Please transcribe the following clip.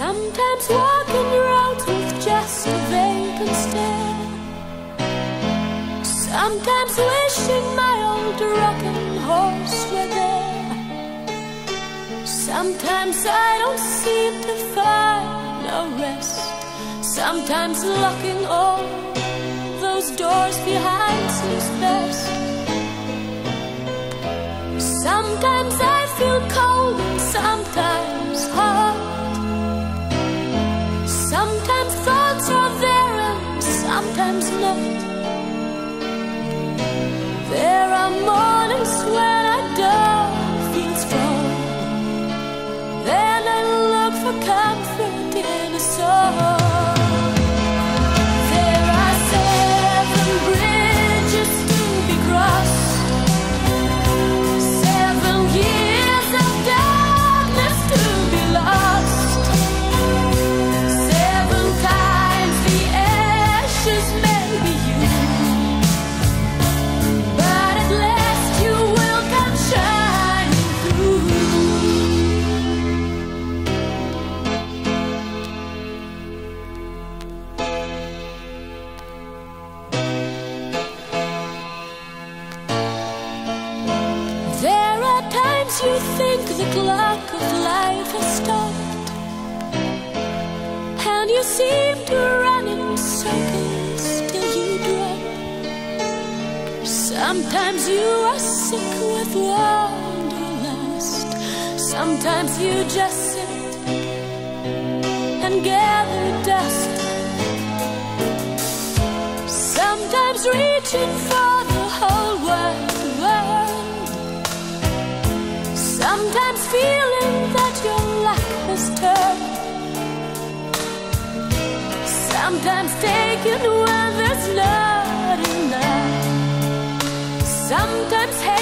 Sometimes walking roads with just a vacant stare. Sometimes wishing my old rocking horse were there. Sometimes I don't seem to find no rest. Sometimes locking all those doors behind seems best. Sometimes I feel cold and sometimes hot. Sometimes thoughts are there and sometimes not. There are mornings when I don't feel strong. Then I look for comfort in a song. There are 7 bridges to be crossed, 7 years of darkness to be lost, 7 times the ashes may be used, but at last you will come shining through. There are times you think the clock of life has stopped, and you seem to run in circles till you drop. Sometimes you are sick with wanderlust. Sometimes you just sit and gather dust. Sometimes reaching for the whole wide world. Sometimes feeling that your luck has turned. Sometimes taken when there's not enough. Sometimes